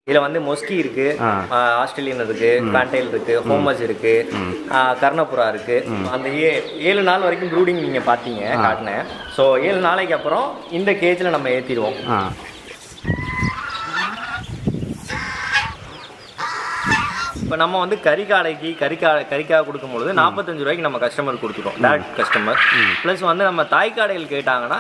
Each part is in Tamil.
இதில் வந்து மொஸ்கி இருக்குது, ஆஸ்திரேலியன் இருக்குது, பேண்டைல் இருக்குது, ஹோமஸ் இருக்குது, கர்ணப்புறா இருக்குது. அந்த 7 நாள் வரைக்கும் ப்ரூடிங் நீங்கள் பார்த்தீங்க காட்டினேன். ஸோ 7 நாளைக்கு அப்புறம் இந்த கேஜில் நம்ம ஏற்றிடுவோம். இப்போ நம்ம வந்து கறிக்காக கொடுக்கும்பொழுது 45 ரூபாய்க்கு நம்ம கஸ்டமர் கொடுத்துட்டோம், டேரக்ட் கஸ்டமர். ப்ளஸ் வந்து நம்ம தாய்க்காடைகள் கேட்டாங்கன்னா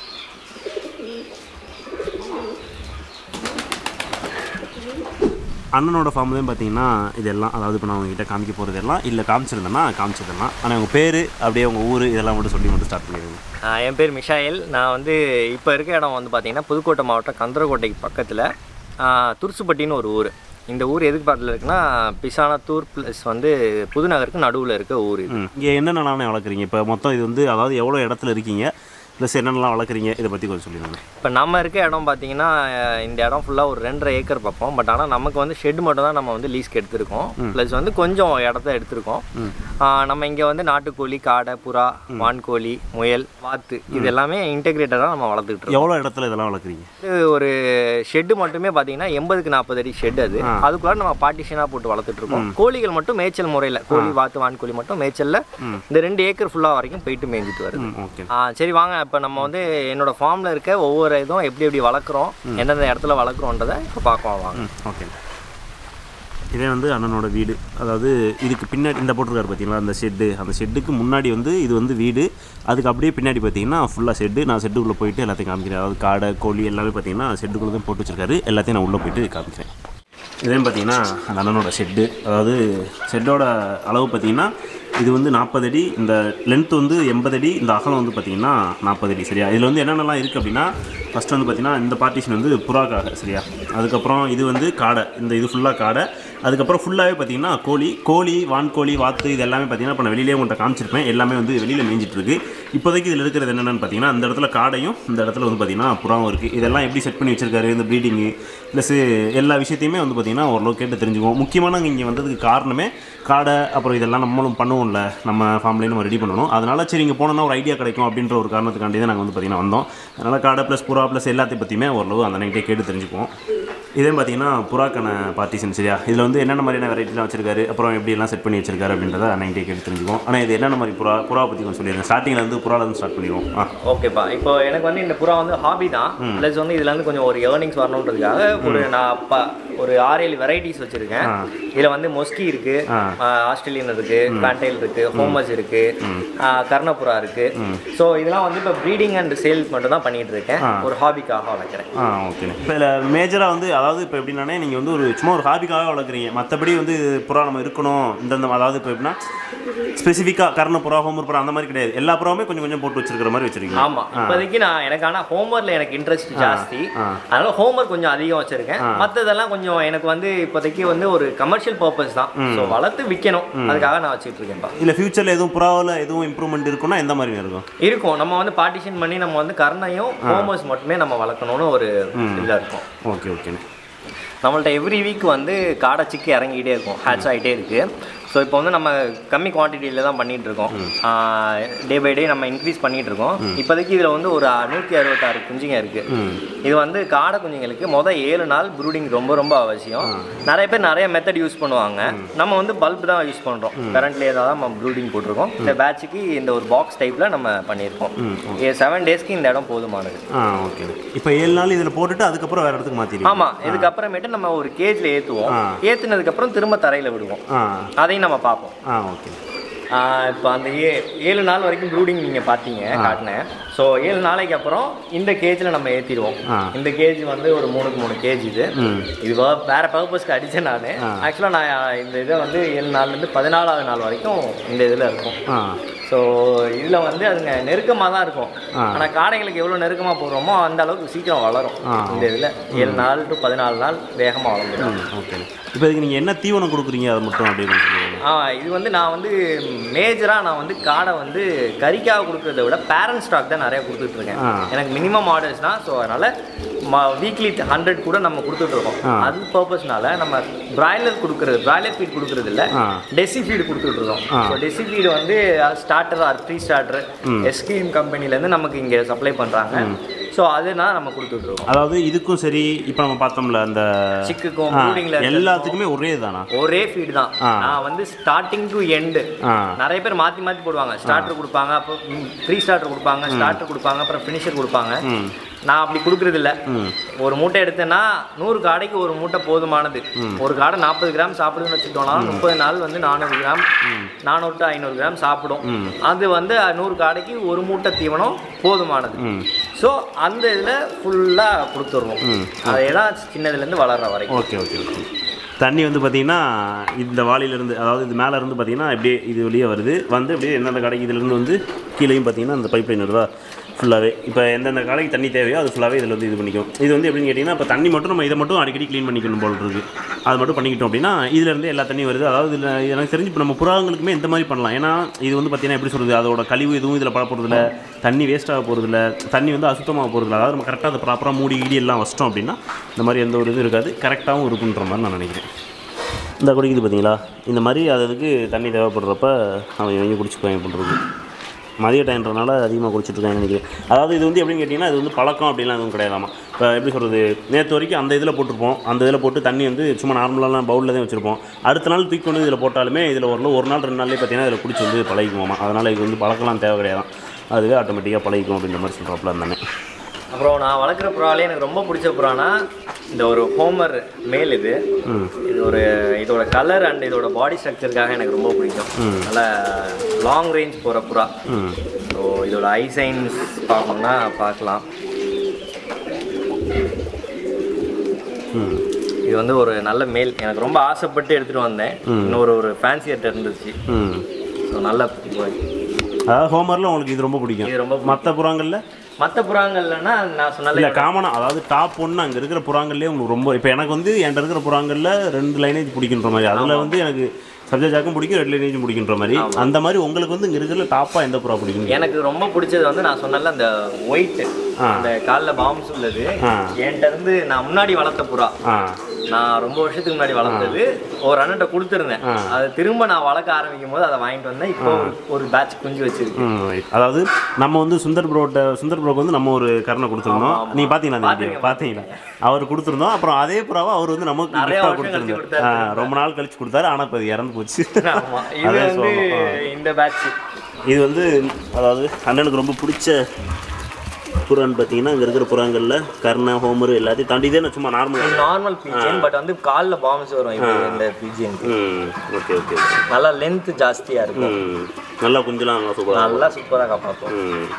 அண்ணனோட ஃபார்ம்லேயும் பார்த்தீங்கன்னா இதெல்லாம், அதாவது இப்போ நான் உங்ககிட்ட காமிக்க போகிறது எல்லாம் இல்லை காமிச்சிருந்தேன்னா காமிச்சிடலாம். ஆனால் உங்கள் பேர் அப்படியே உங்கள் ஊர் இதெல்லாம் மட்டும் ஸ்டார்ட் பண்ணிடுங்க. என் பேர் மிசாஹேல். நான் வந்து இப்போ இருக்க இடம் வந்து பார்த்தீங்கன்னா புதுக்கோட்டை மாவட்டம் கந்தரக்கோட்டைக்கு பக்கத்தில் துர்சுப்பட்டின்னு ஒரு ஊர். இந்த ஊர் எதுக்கு பக்கத்தில் இருக்குன்னா பிசானத்தூர் ப்ளஸ் வந்து புதுநகருக்கு நடுவில் இருக்க ஊர். இங்கே என்னென்னலாம் வளர்க்குறீங்க இப்போ மொத்தம்? இது வந்து அதாவது எவ்வளோ இடத்துல இருக்கீங்க, ப்ளஸ் என்னென்னலாம் வளர்க்குறீங்க, இதை பற்றி கொஞ்சம் சொல்லிடுங்க. இப்போ நம்ம இருக்க இடம் பார்த்தீங்கன்னா இந்த இடம் ஃபுல்லாக ஒரு 2.5 ஏக்கர் பார்ப்போம். பட் ஆனால் நமக்கு வந்து ஷெட் மட்டும் தான் நம்ம வந்து லீஸ்க்கு எடுத்திருக்கோம். ப்ளஸ் வந்து கொஞ்சம் இடத்த எடுத்திருக்கோம். நம்ம இங்கே வந்து நாட்டுக்கோழி, காடை, புறா, வான்கோழி, முயல், வாத்து இது எல்லாமே இன்டெகிரேட்டடாக நம்ம வளர்த்துக்கிட்டு இருக்கோம். எவ்வளோ இடத்துல இதெல்லாம் வளர்க்குறீங்க? இது ஒரு ஷெட்டு மட்டுமே பார்த்தீங்கன்னா 80x40 அடி ஷெட். அதுக்குள்ளார நம்ம பார்ட்டிஷனாக போட்டு வளர்த்துட்டு இருக்கோம். கோழிகள் மட்டும் மேய்ச்சல் முறையில், கோழி, வாத்து, வான்கோழி மட்டும் மேய்ச்சலில் இந்த 2 ஏக்கர் ஃபுல்லாக வரைக்கும் போயிட்டு மேய்ஞ்சிட்டு வருது. சரி வாங்க, இப்போ நம்ம வந்து என்னோட ஃபார்மில் இருக்க ஒவ்வொரு இதுவும் எப்படி வளர்க்குறோம், எந்தெந்த இடத்துல வளர்க்குறோன்றதை இப்போ பார்க்கலாம் வாங்க. ஓகே, இதே வந்து அண்ணனோட வீடு. அதாவது இதுக்கு பின்னாடி இந்த போட்டிருக்காரு பார்த்தீங்களா அந்த ஷெட்டு, அந்த ஷெட்டுக்கு முன்னாடி வந்து இது வந்து வீடு, அதுக்கு அப்படியே பின்னாடி பார்த்தீங்கன்னா ஃபுல்லாக ஷெட்டு. நான் ஷெட்டுக்குள்ளே போயிட்டு எல்லாத்தையும் காமிக்கிறேன். அதாவது காடை, கோழி எல்லாமே பார்த்தீங்கன்னா ஷெட்டுக்குள்ளே தான் போட்டு வச்சுருக்காரு. எல்லாத்தையும் நான் உள்ளே போயிட்டு காமிக்கிறேன். இதே பார்த்தீங்கன்னா அந்த அண்ணனோட ஷெட்டு. அதாவது ஷெட்டோட அளவு பார்த்தீங்கன்னா இது வந்து 40 அடி, இந்த லென்த் வந்து 80 அடி, இந்த அகலம் வந்து பார்த்திங்கன்னா 40 அடி. சரியா? இதில் வந்து என்னென்னலாம் இருக்குது அப்படின்னா ஃபஸ்ட்டு வந்து பார்த்திங்கன்னா இந்த பார்ட்டிஷன் வந்து புறாக்காக. சரியா? அதுக்கப்புறம் இது வந்து காடை, இந்த இது ஃபுல்லாக காடை. அதுக்கப்புறம் ஃபுல்லாகவே பார்த்திங்கன்னா கோழி, வான்கோழி, வாத்து இது எல்லாமே பார்த்திங்கன்னா இப்போ நான் வெளியிலே உங்கள்கிட்ட காமிச்சிருப்பேன். எல்லாமே வந்து வெளியில் மேய்ஞ்சிட்ருக்கு. இப்போதைக்கு இதில் இருக்கிறது என்னென்னு பார்த்திங்கன்னா இந்த இடத்துல காடையும், இந்த இடத்துல வந்து பார்த்திங்கன்னா புறாவும் இருக்குது. இதெல்லாம் எப்படி செட் பண்ணி வச்சிருக்காரு, இந்த ப்ரீடிங்கு ப்ளஸ் எல்லா விஷயத்தையுமே வந்து பார்த்திங்கன்னா ஓரளவு கேட்டு தெரிஞ்சுக்குவோம். முக்கியமாக நாங்கள் இங்கே வந்ததுக்கு காரணமே காடை, அப்புறம் இதெல்லாம் நம்மளும் பண்ணுவோம்ல, நம்ம ஃபேமிலியை நம்ம ரெடி பண்ணணும். அதனால் சரி இங்கே போனோன்னா ஒரு ஐடியா கிடைக்கும் அப்படின்ற ஒரு காரணத்துக்காண்டி தான் நாங்கள் வந்து பார்த்திங்கன்னா வந்தோம். அதனால் காடை ப்ளஸ் புறா ப்ளஸ் எல்லாத்தையும் பற்றியுமே ஓரளவு அந்த நைட்டே கேட்டு தெரிஞ்சுக்குவோம். இதே பார்த்திங்கன்னா புறாக்கான பார்ட்டிஷன். சரியா? இதில் வந்து என்னென்ன மாதிரியான வெரைட்டிலாம் வச்சிருக்காரு, அப்புறம் எப்படியெல்லாம் செட் பண்ணி வச்சிருக்காரு அப்படின்றத நைட்டே கேட்டு தெரிஞ்சுக்குவோம். ஆனால் இது என்னென்ன மாதிரி புறா பற்றி கொஞ்சம் சொல்லிடுங்க. ஸ்டார்டிங்கில் வந்து புறாலேருந்து ஸ்டார்ட் பண்ணிடுவோம். ஓகேப்பா. இப்போ எனக்கு வந்து இந்த புறா வந்து ஹாபி தான். ப்ளஸ் வந்து இதில் வந்து கொஞ்சம் ஒரு ஏர்னிங்ஸ் வரணுன்றதுக்காக நான் ஒரு 6-7 வெரைட்டிஸ் வச்சுருக்கேன். இதில் வந்து மொஸ்கி இருக்குது, ஆஸ்திரேலியன் இருக்குது, பேண்டைல் இருக்குது, ஹோமஸ் இருக்குது, கர்ணப்புறா இருக்குது. ஸோ இதெல்லாம் வந்து இப்போ ப்ரீடிங் அண்ட் சேல் மட்டும் தான் பண்ணிகிட்டு இருக்கேன். ஒரு ஹாபிக்காக வளர்க்குறேன். ஓகே. இப்போ இதில் மேஜராக வந்து அதாவது இப்போ எப்படின்னா நீங்கள் வந்து ஒரு சும்மா ஒரு ஹாபிக்காக வளர்க்குறீங்க. மற்றபடி வந்து புறா நம்ம இருக்கணும் இந்த அதாவது இப்போ எப்படின்னா ஸ்பெசிஃபிக்காக கர்ணப்புறா, ஹோமர் புறா அந்த மாதிரி கிடையாது. எல்லா புறாவுமே கொஞ்சம் கொஞ்சம் போட்டு வச்சிருக்கிற மாதிரி வச்சிருக்கீங்க. ஆமாம். இப்போதைக்கு நான் எனக்கு ஆனால் ஹோமரில் எனக்கு இன்ட்ரெஸ்ட் ஜாஸ்தி. அதனால் ஹோமர் கொஞ்சம் அதிகம் வச்சுருக்கேன். மற்றதெல்லாம் கொஞ்சம் எனக்கு வந்து இப்போதைக்கு வந்து ஒரு கமர்ஷியல் பர்பஸ் தான். ஸோ வளர்த்து விற்கணும், அதுக்காக நான் வச்சுட்டு இருக்கேன்ப்பா. இல்லை ஃபியூச்சரில் எதுவும் புறாவில் எதுவும் இம்ப்ரூவ்மெண்ட் இருக்குன்னா எந்த மாதிரி இருக்கும்? நம்ம வந்து பார்ட்டிஷன் பண்ணி நம்ம வந்து கர்ணையும் ஹோமர்ஸ் மட்டுமே நம்ம வளர்க்கணும்னு ஒரு இதில் இருக்கும். Okay okay. நம்மள்ட்ட எவ்ரி வீக் வந்து காடை சிக்கி இறங்கிக்கிட்டே இருக்கும், ஹேட்ச் ஆகிட்டே இருக்குது. ஸோ இப்போ வந்து நம்ம கம்மி குவான்டிட்டியில் தான் பண்ணிகிட்ருக்கோம். டே பை டே நம்ம இன்க்ரீஸ் பண்ணிகிட்ருக்கோம். இப்போதைக்கு இதில் வந்து ஒரு 166 குஞ்சுங்க இருக்குது. இது வந்து காடை குஞ்சுங்களுக்கு 7 நாள் ப்ரூடிங் ரொம்ப ரொம்ப அவசியம். நிறைய பேர் நிறைய மெத்தட் யூஸ் பண்ணுவாங்க. நம்ம வந்து பல்ப் தான் யூஸ் பண்ணுறோம். கரண்ட்லேயே தான் நம்ம ப்ரூடிங் போட்டிருக்கோம். இந்த பேட்சுக்கு இந்த ஒரு பாக்ஸ் டைப்பில் நம்ம பண்ணியிருக்கோம். 7 டேஸ்க்கு இந்த இடம் போதுமானது. ஓகே. இப்போ 7 நாள் இதில் போட்டுட்டு அதுக்கப்புறம் வேறு இடத்துக்கு மாற்றிடுவோம். ஆமாம். இதுக்கப்புறமேட்டு நம்ம ஒரு கேஜில் ஏற்றுவோம். ஏற்றுனதுக்கப்புறம் திரும்ப தரையில் விடுவோம். அதையும் நம்ம பார்ப்போம். ஓகே. இப்போ அந்த 7 நாள் வரைக்கும் ப்ரூடிங் நீங்கள் பார்த்தீங்க காட்டினேன். ஸோ 7 நாளைக்கு அப்புறம் இந்த கேஜில் நம்ம ஏற்றிடுவோம். இந்த கேஜ் வந்து ஒரு 3 கேஜ். இது வேறு பர்பஸ்க்கு அடித்தேன் நான். ஆக்சுவலாக நான் இந்த இதை வந்து 7 நாள்லேருந்து 14ஆவது நாள் வரைக்கும் இந்த இதில் இருக்கும். ஸோ இதில் வந்து அதுங்க நெருக்கமாக தான் இருக்கும். ஆனால் காடைகளுக்கு எவ்வளோ நெருக்கமாக போடுறோமோ அந்த அளவுக்கு சீக்கிரம் வளரும். இந்த இதில் 7 நாள் to 14 நாள் வேகமாக வளர்ந்துடும். ஓகே. இப்போ இதுக்கு நீங்கள் என்ன தீவனம் கொடுக்குறீங்க அதை மட்டும் அப்படின்னு இது வந்து நான் வந்து மேஜராக நான் வந்து காடை வந்து கறிக்காக கொடுக்குறத விட பேரண்ட் ஸ்டாக் தான் நிறையா கொடுத்துட்ருக்கேன். எனக்கு மினிமம் ஆர்டர்ஸ் தான். ஸோ அதனால் வீக்லி 100 கூட நம்ம கொடுத்துட்ருக்கோம். அது பர்பஸ்னால நம்ம பிராய்லர் ஃபீட் கொடுக்குறது இல்லை, டெசி ஃபீடு கொடுத்துட்ருக்கோம். ஸோ டெசி ஃபீடு வந்து starter or pre starter SKM கம்பெனிலேருந்து நமக்கு இங்கே சப்ளை பண்ணுறாங்க. ஸோ அதுதான் நம்ம கொடுத்துட்ருக்கோம். அதாவது இதுக்கும் சரி இப்போ நம்ம பார்த்தோம்ல அந்த சிக்குக்கும் எல்லாத்துக்குமே ஒரே தானா? ஒரே ஃபீட் தான். நான் வந்து ஸ்டார்டிங் டு எண்டு நிறைய பேர் மாற்றி மாற்றி போடுவாங்க. ஸ்டார்டர் கொடுப்பாங்க, அப்போ 3 ஸ்டார்டர் கொடுப்பாங்க, ஸ்டார்டர் கொடுப்பாங்க, அப்புறம் ஃபினிஷர் கொடுப்பாங்க. நான் அப்படி கொடுக்குறது இல்லை. ஒரு மூட்டை எடுத்தேன்னா 100 காடைக்கு ஒரு மூட்டை போதுமானது. ஒரு காடை 40 கிராம் சாப்பிடுதுன்னு வச்சுக்கிட்டோம்னா 30 நாள் வந்து 400 கிராம் 400 to 500 கிராம் சாப்பிடும். அது வந்து 100 காடைக்கு ஒரு மூட்டை தீவனம் போதுமானது. ஸோ அந்த இதில் ஃபுல்லாக கொடுத்துருவோம். அதை தான் சின்னதுலேருந்து வளர்கிற வரைக்கும். Okay okay okay. தண்ணி வந்து பார்த்திங்கன்னா இந்த வாளியிலேருந்து, அதாவது இது மேலே இருந்து பார்த்திங்கன்னா அப்படியே இது வெளியே வருது, வந்து அப்படியே எந்தெந்த கடைக்கு இதிலேருந்து வந்து கீழேயும் பார்த்திங்கன்னா அந்த பைப் லைன் வருதா ஃபுல்லாகவே. இப்போ எந்தெந்த கடைக்கு தண்ணி தேவையோ அது ஃபுல்லாகவே இதில் வந்து இது பண்ணிக்கும். இது வந்து எப்படின்னு கேட்டிங்கன்னா, இப்போ தண்ணி மட்டும் நம்ம இதை மட்டும் அடிக்கடி க்ளீன் பண்ணிக்கணும் போல் இருக்குது. அது மட்டும் பண்ணிக்கிட்டோம் அப்படின்னா இதிலேருந்து எல்லா தண்ணியும் வருது. அதாவது இதில் எனக்கு தெரிஞ்சு இப்போ நம்ம புறாங்களுக்குமே இந்த மாதிரி பண்ணலாம். ஏன்னா இது வந்து பார்த்திங்கன்னா எப்படி சொல்கிறது, அதோட கழிவு எதுவும் இதில் பட போகிறதில்ல, தண்ணி வேஸ்ட்டாக போகிறதில்ல, தண்ணி வந்து அசுத்தமாக போகிறதில்ல. அதாவது நம்ம கரெக்டாக அதை ப்ராப்பராக மூடி ஈடி எல்லாம் வச்சிட்டோம் அப்படின்னா இந்த மாதிரி எந்த ஒரு இதுவும் இருக்காது, கரெக்டாகவும் இருக்குன்ற மாதிரி நான் நினைக்கிறேன். இந்த குடிக்குது பார்த்தீங்களா, இந்த மாதிரி அதுக்கு தண்ணி தேவைப்படுறப்ப அவன் இவங்க குடிச்சுக்குவாங்க பண்ணுறது. மதிய டைம்ன்றனால அதிகமாக குடிச்சிட்ருக்காங்க நினைக்கிறேன். அதாவது இது வந்து எப்படின்னு கேட்டிங்கன்னா, இது வந்து பழக்கம் அப்படின்லாம் எதுவும் கிடையாதாமா. இப்போ எப்படி சொல்கிறது, நேற்று வரைக்கும் அந்த இதில் போட்டிருப்போம், அந்த இதில் போட்டு தண்ணி வந்து சும்மா நார்மலான பவுலில் தான் வச்சுருப்போம். அடுத்த நாள் தூக்கி கொண்டு இதில் போட்டாலுமே இதில் ஒரு நாள் 2 நாள்லேயே பார்த்தீங்கன்னா இதில் குடிச்சு வந்து பழகிக்குவோமா. அதனால் இது வந்து பழக்கலாம் தேவை கிடையாது, அதுவே ஆட்டோமேட்டிக்காக பழகிக்கும் அப்படின்ற மாதிரி சொல்கிறாப்புல இருந்தானே. அப்புறம் நான் வளர்க்குற புறாலே எனக்கு ரொம்ப பிடிச்ச புறானா இந்த ஒரு ஹோமர் மேல். இது இதோட கலர் அண்ட் இதோட பாடி ஸ்ட்ரக்சருக்காக எனக்கு ரொம்ப பிடிக்கும். நல்லா லாங் ரேஞ்ச் போகிற புறா. ஸோ இதோட ஐ சைன்ஸ் பார்க்கணும்னா பார்க்கலாம். இது வந்து ஒரு நல்ல மேல். எனக்கு ரொம்ப ஆசைப்பட்டு எடுத்துகிட்டு வந்தேன். இன்னொரு ஃபேன்சியர்ட்ட இருந்துச்சு. ஸோ நல்ல அதாவது ஹோமரில் உங்களுக்கு இது ரொம்ப பிடிக்கும். இது ரொம்ப மற்ற புறாங்கள்லன்னா நான் சொன்னல காமனாக, அதாவது டாப் 1 அங்கே இருக்கிற புறாங்கள்லேயே உங்களுக்கு ரொம்ப, இப்போ எனக்கு வந்து என்கிட்ட இருக்கிற புறாங்களில் 2 லைனேஜ் பிடிக்கின்ற மாதிரி, அதில் வந்து எனக்கு சப்ஜெக்டாக்கும் பிடிக்கும், 2 லைனேஜும் பிடிக்கின்ற மாதிரி. அந்த மாதிரி உங்களுக்கு வந்து இங்கே இருக்கிற டாப்பாக எந்த புறா பிடிக்கும்? எனக்கு ரொம்ப பிடிச்சது வந்து நான் சொன்னல அந்த ஒயிட்டு, அந்த காலில் பாம்ஸ் உள்ளது. என்கிட்ட இருந்து நான் முன்னாடி வளர்த்த புறா, நான் ரொம்ப வருஷத்துக்கு முன்னாடி வளர்த்தது, ஒரு அண்ணன்ட்ட கொடுத்துருந்தேன். அது திரும்ப நான் வளர்க்க ஆரம்பிக்கும் போது அதை வாங்கிட்டு வந்தேன். இப்போ ஒரு பேட்ச் குஞ்சு வச்சிருக்கு. அதாவது நம்ம வந்து சுந்தர் ப்ரோக்கு வந்து நம்ம ஒரு கரணை கொடுத்துருந்தோம். நீங்க பாத்தீங்களா அவர் கொடுத்துருந்தோம். அப்புறம் அதே புறாவை அவர் வந்து நமக்கு கொடுத்துருந்தார். ரொம்ப நாள் கழிச்சு கொடுத்தாரு, ஆனா இப்போ இறந்து போச்சு. இந்த பேட்ச் இது வந்து அதாவது அண்ணனுக்கு ரொம்ப பிடிச்ச புறான்னு பார்த்தீங்கன்னா இங்கே இருக்கிற புறாங்களில் கர்ணா ஹோமர் எல்லாத்தையும் தாண்டி தான் சும்மா நார்மல் பீஜன். பட் வந்து காலில் பாம்ஸ் வரும் இந்த பீஜன். Okay okay. நல்லா லென்த் ஜாஸ்தியாக இருக்கும். நல்லா குஞ்சலாம் நல்லா சூப்பராக காப்பாற்றும்.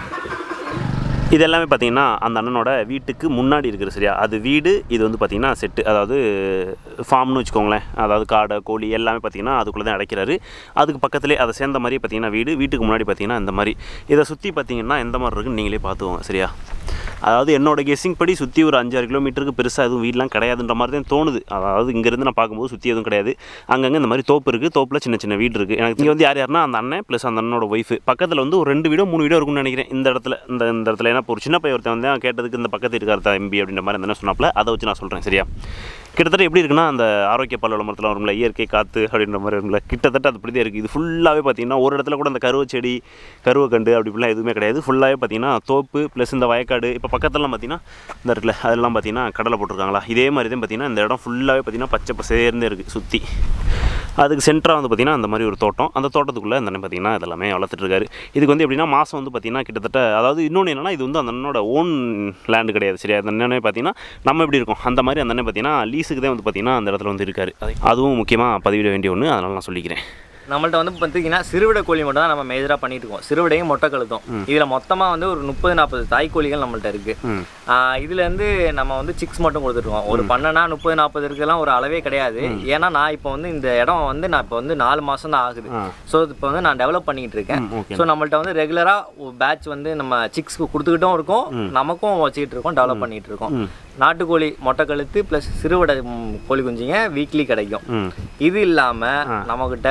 இது எல்லாமே பார்த்தீங்கன்னா அந்த அண்ணனோட வீட்டுக்கு முன்னாடி இருக்குது சரியா. அது வீடு, இது வந்து பார்த்திங்கன்னா செட்டு, அதாவது ஃபார்ம்னு வச்சுக்கோங்களேன். அதாவது காடை கோழி எல்லாமே பார்த்திங்கன்னா அதுக்குள்ளே தான் அடைக்கிறாரு. அதுக்கு பக்கத்துலேயே அதை சேர்ந்த மாதிரி பார்த்திங்கன்னா வீட்டுக்கு முன்னாடி பார்த்திங்கன்னா இந்த மாதிரி இதை சுற்றி பார்த்திங்கன்னா எந்த மாதிரி இருக்குன்னு நீங்களே பார்த்துவோங்க சரியா. அதாவது என்னோட கெஸ்ஸிங் படி சுற்றி ஒரு 5-6 கிலோமீட்டருக்கு பெருசாக எதுவும் வீடெலாம் கிடையாதுன்ற மாதிரி தான் தோணுது. அதாவது இங்கேருந்து நான் பார்க்கும்போது சுற்றி எதுவும் கிடையாது. அங்கங்கே இந்த மாதிரி தோப்பு இருக்குது, தோப்பில் சின்ன சின்ன வீடு இருக்குது. எனக்கு இங்கே வந்து யாருன்னா அந்த அண்ணன் ப்ளஸ் அந்த அண்ணனோட ஒய்ஃபு. பக்கத்தில் வந்து ஒரு 2 வீடோ 3 வீடோ இருக்குன்னு நினைக்கிறேன் இந்த இடத்துல. இந்த இடத்துல ஏன்னா ஒரு சின்ன பையன் ஒருத்தன் வந்து கேட்டதுக்கு இந்த பக்கத்து இருக்கார் எம்பி அப்படின்ற மாதிரி அந்த சொன்னாப்பில், அதை வச்சு நான் சொல்கிறேன் சரியா. கிட்டத்தட்ட எப்படி இருக்குன்னா அந்த ஆரோக்கிய பால் விளம்பரத்தில் வரும்ல, இயற்கை காற்று அப்படின்ற மாதிரி இருக்கும்ல, கிட்டத்தட்ட அது அப்படியே இருக்குது. இது ஃபுல்லாகவே பார்த்திங்கன்னா ஒரு இடத்துல கூட அந்த கருவை செடி கருவைக்கண்டு அப்படி இப்படிலாம் எதுவுமே கிடையாது. ஃபுல்லாகவே பார்த்திங்கன்னா தோப்பு ப்ளஸ் இந்த வயக்காடு. இப்போ பக்கத்துலலாம் பார்த்திங்கன்னா இந்த இடத்துல அதெல்லாம் பார்த்திங்கன்னா கடலை போட்டிருக்காங்களா, இதே மாதிரி தான் பார்த்திங்கன்னா இந்த இடம் ஃபுல்லாகவே பார்த்திங்கன்னா பச்சை பசேர்ந்தே இருக்குது சுற்றி. அதுக்கு சென்டராக வந்து பார்த்திங்கன்னா அந்த மாதிரி ஒரு தோட்டம், அந்த தோட்டத்துக்குள்ளே அந்த பார்த்திங்கன்னா இதெல்லாமே வளர்த்துட்ருக்காரு. இதுக்கு வந்து எப்படின்னா மாதம் வந்து பார்த்திங்கன்னா கிட்டத்தட்ட, அதாவது இன்னொன்று என்னென்னா இது வந்து அந்த அண்ணனோட ஓன் லேண்டு கிடையாது சரியா. அந்த அண்ணனே பார்த்திங்கன்னா நம்ம எப்படி இருக்கும் அந்த மாதிரி அந்த அண்ணன் பார்த்திங்கன்னா லீஸுக்கு தான் வந்து பார்த்திங்கன்னா அந்த இடத்துல வந்து இருக்காரு. அதுவும் முக்கியமாக பதிவிட வேண்டிய ஒன்று, அதனால் நான் சொல்லிக்கிறேன். நம்மள்ட்ட வந்து பார்த்தீங்கன்னா சிறுவிடை கோழி மட்டும் தான் நம்ம மேஜராக பண்ணிட்டு இருக்கோம். சிறுவிடையும் மொட்டை கழுத்தும். இதில் மொத்தமாக வந்து ஒரு 30-40 தாய்க்கோழிகள் நம்மள்ட்ட இருக்குது. இதுலேருந்து நம்ம வந்து சிக்ஸ் மட்டும் கொடுத்துருக்கோம். ஒரு பண்ணனா 30-40 இருக்குலாம் ஒரு அளவே கிடையாது. ஏன்னா நான் இப்போ வந்து இந்த இடம் வந்து நான் இப்போ வந்து 4 மாதம் தான் ஆகுது. ஸோ இப்போ வந்து நான் டெவலப் பண்ணிகிட்டு இருக்கேன். ஸோ நம்மள்ட்ட வந்து ரெகுலராக பேட்ச் வந்து நம்ம சிக்ஸ்க்கு கொடுத்துக்கிட்டும் இருக்கோம், நமக்கும் வச்சுக்கிட்டு இருக்கோம், டெவலப் பண்ணிகிட்டு இருக்கோம். நாட்டுக்கோழி மொட்டை கழுத்து ப்ளஸ் சிறுவிடை கோழி குஞ்சுங்க வீக்லி கிடைக்கும். இது இல்லாமல் நம்மக்கிட்ட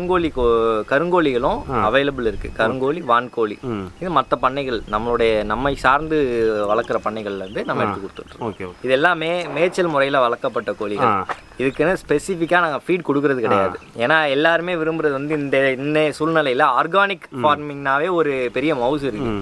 கருங்கோழிகளும் அவைலபிள் இருக்குது. கருங்கோழி வான்கோழி இது மற்ற பண்ணைகள் நம்மை சார்ந்து வளர்க்குற பண்ணைகள்லேருந்து நம்ம எடுத்து கொடுத்துட்ருக்கோம். இது எல்லாமே மேய்ச்சல் முறையில் வளர்க்கப்பட்ட கோழிகள். இதுக்குன்னு ஸ்பெசிஃபிக்காக நாங்கள் ஃபீட் கொடுக்கறது கிடையாது. ஏன்னா எல்லாருமே விரும்புகிறது வந்து இந்த சூழ்நிலையில் ஆர்கானிக் ஃபார்மிங்னாவே ஒரு பெரிய மவுஸ் இருக்குது.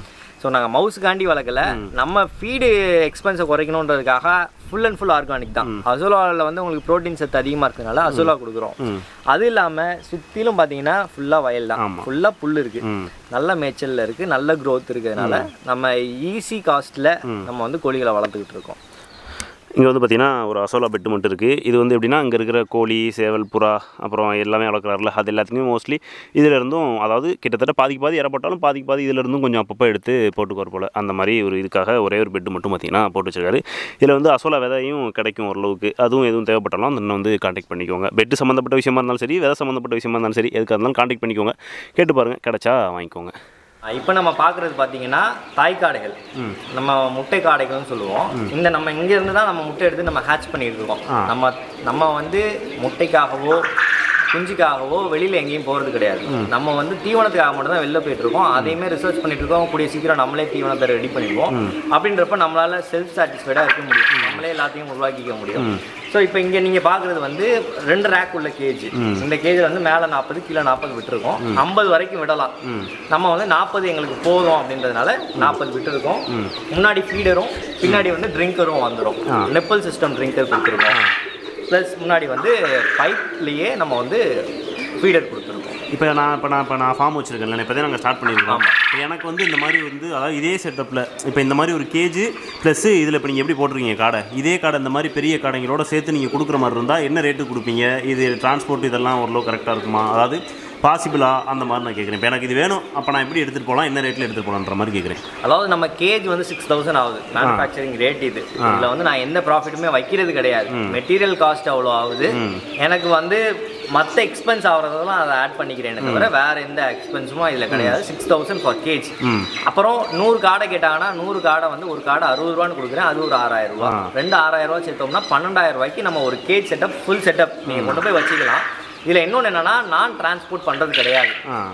ஸோ நாங்கள் மவுஸுக்காண்டி வளர்க்கல, நம்ம ஃபீடு எக்ஸ்பென்ஸை குறைக்கணுன்றதுக்காக ஃபுல் அண்ட் ஃபுல் ஆர்கானிக் தான். அசோலாவில் வந்து உங்களுக்கு ப்ரோட்டீன் சத்து அதிகமாக இருக்கிறதுனால அசோலா கொடுக்குறோம். அது இல்லாமல் சுற்றிலும் பார்த்தீங்கன்னா ஃபுல்லாக வயல் தான், ஃபுல்லாக புல் இருக்குது, நல்ல மேய்ச்சலில் இருக்குது, நல்ல க்ரோத் இருக்கிறதுனால நம்ம ஈஸி காஸ்ட்டில் நம்ம வந்து கோழிகளை வளர்த்துக்கிட்டு இருக்கோம். இங்கே வந்து பார்த்திங்கன்னா ஒரு அசோலா பெட்டு மட்டும் இருக்குது. இது வந்து எப்படின்னா அங்கே இருக்கிற கோழி, சேவல், புறா, அப்புறம் எல்லாமே வளர்க்குறாருல, அது எல்லாத்துக்குமே மோஸ்ட்லி இதில் இருந்தும், அதாவது கிட்டத்தட்ட பாதி இறப்பட்டாலும் பாதி இதில் இருந்தும் கொஞ்சம் அப்பப்போ எடுத்து போட்டுக்குவார் போல். அந்த மாதிரி ஒரு இதுக்காக ஒரே ஒரு பெட்டு மட்டும் பார்த்திங்கன்னா போட்டு வச்சிருக்காரு. இதில் வந்து அசோலா விதையும் கிடைக்கும் ஓரளவுக்கு. அதுவும் எதுவும் தேவைப்பட்டாலும் அந்த வந்து கான்டாக்ட் பண்ணிக்கோங்க. பெட்டு சம்மந்தப்பட்ட விஷயமா இருந்தாலும் சரி, விதை சம்மந்தப்பட்ட விஷயமா இருந்தாலும் சரி, எதுக்காக இருந்தாலும் கான்டாக்ட் பண்ணிக்கோங்க. கேட்டு பாருங்கள், கிடச்சா வாங்கிக்கோங்க. இப்போ நம்ம பார்க்குறது பார்த்தீங்கன்னா தாய் காடைகள், நம்ம முட்டை காடைகள்னு சொல்லுவோம். இந்த நம்ம இங்கேருந்து தான் நம்ம முட்டை எடுத்து நம்ம ஹேட்ச் பண்ணிட்டு இருக்கோம். நம்ம வந்து முட்டைக்காகவோ குஞ்சுக்காகவோ வெளியில் எங்கேயும் போகிறது கிடையாது. நம்ம வந்து தீவனத்துக்காக மட்டும் தான் வெளில போயிட்டு இருக்கோம். அதையுமே ரிசர்ச் பண்ணிட்டு இருக்கோம். கூடிய சீக்கிரம் நம்மளே தீவனத்தை ரெடி பண்ணிடுவோம். அப்படின்றப்ப நம்மளால செல்ஃப் சாட்டிஸ்ஃபைடாக இருக்க முடியும், நம்மளே எல்லாத்தையும் உருவாக்கிக்க முடியும். ஸோ இப்போ இங்கே நீங்கள் பார்க்குறது வந்து 2 ரேக் உள்ள கேஜ். இந்த கேஜில் வந்து மேலே 40 கீழே 40 விட்டுருக்கோம். 50 வரைக்கும் விடலாம். நம்ம வந்து 40 எங்களுக்கு போதும் அப்படின்றதுனால 40 விட்டுருக்கோம். முன்னாடி ஃபீடரும் பின்னாடி வந்து ட்ரிங்கரும் வந்துடும். நெப்பல் சிஸ்டம் ட்ரிங்கர் கொடுத்துருக்கோம். ப்ளஸ் முன்னாடி வந்து பைப்லேயே நம்ம வந்து ஃபீடர் கொடுத்துருக்கோம். இப்போ நான் ஃபார்ம் வச்சுருக்கேன், இப்போ தான் நாங்கள் ஸ்டார்ட் பண்ணியிருக்கோம். இப்போ எனக்கு வந்து இந்த மாதிரி வந்து, அதாவது இதே செட்டப்பில் இப்போ இந்த மாதிரி ஒரு கேஜு ப்ளஸ் இதில் இப்போ நீங்கள் எப்படி போட்டிருக்கீங்க காடை, இதே காடை இந்த மாதிரி பெரிய காடைங்களோட சேர்த்து நீங்கள் கொடுக்குற மாதிரி இருந்தால் என்ன ரேட்டு கொடுப்பீங்க? இது டிரான்ஸ்போர்ட் இதெல்லாம் ஓரளவு கரெக்டாக இருக்குமா? அதாவது பாசிபிளா அந்த மாதிரி நான் கேட்குறேன். இப்போ எனக்கு இது வேணும், அப்போ நான் எப்படி எடுத்துகிட்டு போகலாம், என்ன ரேட்டில் எடுத்துகிட்டு போகலான்ற மாதிரி கேட்குறேன். அதாவது நம்ம கேஜ் வந்து 6000 ஆகுது மேனுஃபேக்சரிங் ரேட். இதில் வந்து நான் எந்த ப்ராஃபிட்டுமே வைக்கிறது கிடையாது. மெட்டீரியல் காஸ்ட் அவ்வளோ ஆகுது. எனக்கு வந்து மற்ற எக்ஸ்பென்ஸ் ஆகிறதெல்லாம் அதை ஆட் பண்ணிக்கிறேன், தவிர வேறு எந்த எக்ஸ்பென்ஸும் இதில் கிடையாது. 6000 ஃபார் கேஜ். அப்புறம் 100 காடை கேட்டாங்கன்னா 100 காடை வந்து ஒரு காடை 60 ரூபான்னு கொடுக்குறேன். அது ஒரு 6000 ரூபா. 6000 ரூபா சேர்த்தோம்னா 12000 ரூபாய்க்கு நம்ம ஒரு கேஜ் செட்டப், ஃபுல் செட்டப் நீங்கள் கொண்டு போய் வச்சுக்கலாம். இதில் இன்னொன்று என்னன்னா, நான் டிரான்ஸ்போர்ட் பண்ணுறது கிடையாது.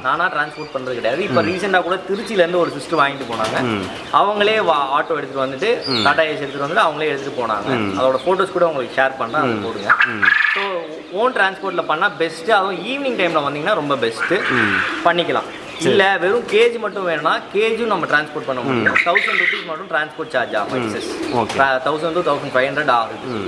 இப்போ ரீசெண்டாக கூட திருச்சியிலேருந்து ஒரு சிஸ்டர் வாங்கிட்டு போனாங்க. அவங்களே ஆட்டோ எடுத்துகிட்டு வந்துட்டு, டாடா ஏசி எடுத்துகிட்டு வந்துட்டு அவங்களே எடுத்துகிட்டு போனாங்க. அதோட ஃபோட்டோஸ் கூட உங்களுக்கு ஷேர் பண்ணுறேன், அது போடுங்க. ஸோ ஓன் டிரான்ஸ்போர்ட்டில் பண்ணால் பெஸ்ட்டு. அதுவும் ஈவினிங் டைமில் வந்தீங்கன்னா ரொம்ப பெஸ்ட்டு பண்ணிக்கலாம். இல்லை வெறும் கேஜ் மட்டும் வேணும்னா கேஜும் நம்ம டிரான்ஸ்போர்ட் பண்ண முடியும். 1000 rupees மட்டும் டிரான்ஸ்போர்ட் சார்ஜ் ஆகும். 1000 to 1500 ஆகுது.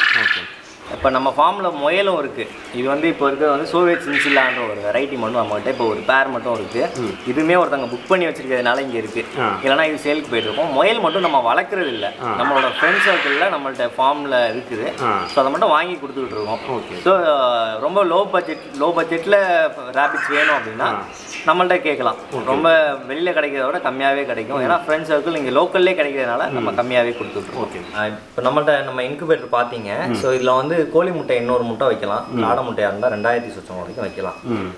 இப்போ நம்ம ஃபார்மில் முயலும் இருக்குது. இது வந்து இப்போ இருக்கிறது வந்து சோவியத் சின்சில்லான்ற ஒரு வெரைட்டி மட்டும் நம்மகிட்ட இப்போ ஒரு பேர் மட்டும் இருக்குது. இதுவுமே ஒருத்தவங்க புக் பண்ணி வச்சிருக்கிறதுனால இங்கே இருக்குது. இல்லைனா இது சேலுக்கு போயிட்டுருக்கோம். முயல் மட்டும் நம்ம வளர்க்குறது இல்லை, நம்மளோட ஃப்ரெண்ட் சர்க்கிளில் நம்மள்ட்ட ஃபார்மில் இருக்குது. ஸோ அதை மட்டும் வாங்கி கொடுத்துக்கிட்டு இருக்கோம். ஸோ ரொம்ப லோ பட்ஜெட்டில் ரேபிட்ஸ் வேணும் அப்படின்னா நம்மள்ட்ட கேட்கலாம். ரொம்ப வெளியில் கிடைக்கிறத விட கம்மியாகவே கிடைக்கும். ஏன்னா ஃப்ரெண்ட் சர்க்கிள் இங்கே லோக்கல்லே கிடைக்கிறதுனால நம்ம கம்மியாகவே கொடுத்துட்ருக்கோம். ஓகே, இப்போ நம்மள்ட்ட நம்ம இன்குபேட்டர் பார்த்தீங்க. ஸோ இதில் வந்து கோழி முட்டை 800 முட்டை வைக்கலாம். காடை முட்டையாக இருந்தால் 2000 சுத்தம் வரைக்கும் வைக்கலாம்.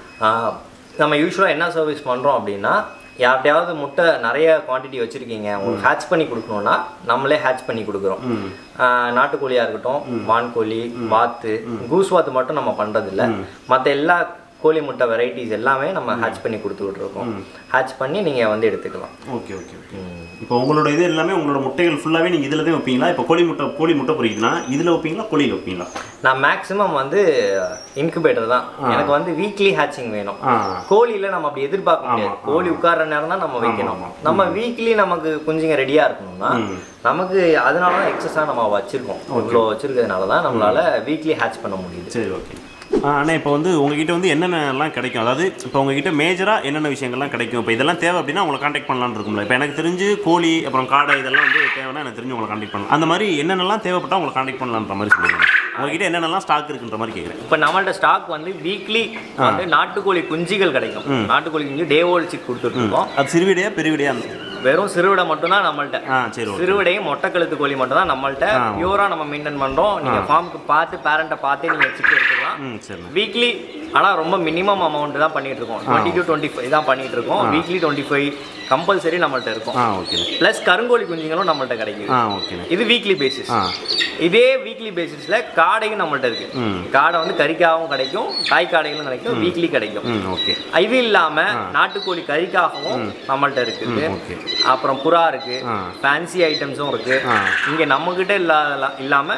நம்ம யூஸ்வலாக என்ன சர்வீஸ் பண்ணுறோம் அப்படின்னா, யார்கிட்டையாவது முட்டை நிறைய குவான்டிட்டி வச்சுருக்கீங்க, உங்களுக்கு ஹேட்ச் பண்ணி கொடுக்கணுன்னா நம்மளே ஹேட்ச் பண்ணி கொடுக்குறோம். நாட்டுக்கோழியாக இருக்கட்டும், வான்கோழி, வாத்து, கூஸ் வாத்து மட்டும் நம்ம பண்ணுறதில்ல. மற்ற எல்லா கோழி முட்டை வெரைட்டிஸ் எல்லாமே நம்ம ஹேட்ச் பண்ணி கொடுத்துக்கிட்டு இருக்கோம். ஹேட்ச் பண்ணி நீங்கள் வந்து எடுத்துக்கலாம். ஓகே. இப்போ உங்களோட இது எல்லாமே உங்களோட முட்டைகள் ஃபுல்லாகவே நீங்கள் இதில் தான் வைப்பீங்களா? இப்போ கோழி முட்டை பொறிக்குதுன்னா இதில் வைப்பீங்களா, கோழியில் வைப்பீங்களா? நான் மேக்ஸிமம் வந்து இன்குபேட்டர் தான். எனக்கு வந்து வீக்லி ஹேட்சிங் வேணும். கோழியில் நம்ம அப்படி எதிர்பார்க்க முடியாது. கோழி உட்கார்ற நேரம் தான் நம்ம வைக்கணும். நம்ம வீக்லி நமக்கு குஞ்சுங்க ரெடியாக இருக்கணும்னா நமக்கு அதனால தான் எக்ஸஸாக நம்ம வச்சுருக்கோம். இவ்வளோ வச்சுருக்கிறதுனால தான் நம்மளால் வீக்லி ஹேட்ச் பண்ண முடியுது. சரி, ஓகே. ஆனால் இப்போ வந்து உங்ககிட்ட வந்து என்னென்னலாம் கிடைக்கும்? அதாவது இப்போ உங்ககிட்ட மேஜராக என்னென்ன விஷயங்கள்லாம் கிடைக்கும்? இப்போ இதெல்லாம் தேவை அப்படின்னா உங்களை கான்டாக்ட் பண்ணலான்னு இருக்கும்ல. இப்போ எனக்கு தெரிஞ்சு கோழி அப்புறம் காடை இதெல்லாம் வந்து தேவைன்னா எனக்கு தெரிஞ்சு உங்களை கான்டாக்ட் பண்ணலாம். அந்த மாதிரி என்னென்னலாம் தேவைப்பட்டால் உங்களை கான்டாக்ட் பண்ணலான்ற மாதிரி சொல்லுங்கள். உங்ககிட்ட என்னென்னலாம் ஸ்டாக் இருக்குன்ற மாதிரி கேட்குறேன். இப்போ நம்மள்ட்ட ஸ்டாக் வந்து வீக்லி வந்து நாட்டுக்கோழி குஞ்சுகள் கிடைக்கும். நாட்டுக்கோழி குஞ்சு டே ஓல்ட் சிக் கொடுத்துட்ருக்கோம். அது சிறுவிடையா பெருவிடையா? வெறும் சிறுவிடை மட்டும் தான் நம்மள்ட்ட. சிறுவிடையும் மொட்டைக்கழுத்து கோழி மட்டும் தான் நம்மள்ட்ட. பியூரா நம்ம மெயின்டைன் பண்றோம். நீங்க ஃபார்முக்கு பார்த்து பேரண்ட்டை பார்த்து நீங்க சிக்கு எடுத்துக்கலாம். வீக்லி ஆனால் ரொம்ப மினிமம் அமௌண்ட் தான் பண்ணிட்டு இருக்கோம். 20 to 25 தான் பண்ணிட்டு இருக்கோம். வீக்லி 25 கம்பல்சரி நம்மள்ட்ட இருக்கும். பிளஸ் கருங்கோழி குஞ்சுங்களும் நம்மள்ட்ட கிடைக்குது. இது வீக்லி பேசிஸ். இதே வீக்லி பேசிஸ்ல காடையும் நம்மள்ட்ட இருக்கு. காடை வந்து கறிக்காகவும் கிடைக்கும், தாய் காடைகளும் கிடைக்கும், வீக்லி கிடைக்கும். இது இல்லாம நாட்டுக்கோழி கறிக்காகவும் நம்மள்ட்ட இருக்குது. அப்புறம் புறா இருக்கு, ஃபேன்சி ஐட்டம்ஸும் இருக்கு. இங்க நம்ம கிட்ட இல்லாம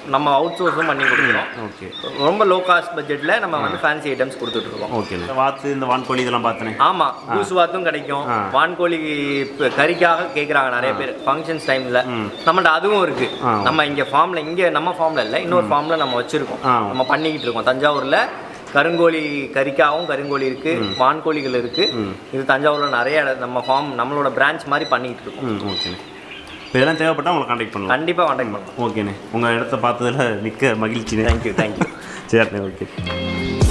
நம்ம அவுட் சோர்ஸும் பண்ணி கொடுக்குறோம். ஓகே. ரொம்ப லோ காஸ்ட் பட்ஜெட்டில் நம்ம வந்து ஃபேன்சி ஐட்டம்ஸ் கொடுத்துட்ருக்கோம். ஓகே. வாத்து இந்த வான்கோழி இதெல்லாம் பார்த்தேன். ஆமாம், கூசு வாத்தும் கிடைக்கும். வான்கோழி கறிக்காக கேட்குறாங்க நிறைய பேர் ஃபங்க்ஷன்ஸ் டைமில். நம்மள்ட்ட அதுவும் இருக்குது. நம்ம இங்கே ஃபார்மில், இங்கே நம்ம ஃபார்மில் இல்லை, இன்னொரு ஃபார்மில் நம்ம வச்சுருக்கோம், நம்ம பண்ணிக்கிட்டு இருக்கோம். தஞ்சாவூரில் கருங்கோழி கறிக்காகவும் கருங்கோழி இருக்குது, வான்கோழிகள் இருக்குது. இது தஞ்சாவூரில் நிறைய நம்ம ஃபார்ம், நம்மளோட பிரான்ச் மாதிரி பண்ணிக்கிட்டு இருக்கோம். ஓகே. இப்போ இதெல்லாம் தேவைப்பட்டால் உங்களை காண்டாக்ட் பண்ணலாம். கண்டிப்பாக காண்டாக்ட் பண்ணலாம். ஓகேண்ணே, உங்கள் இடத்த பார்த்ததில் மிக்க மகிழ்ச்சிண்ணே. தேங்க்யூ. சரிண்ணே. ஓகே.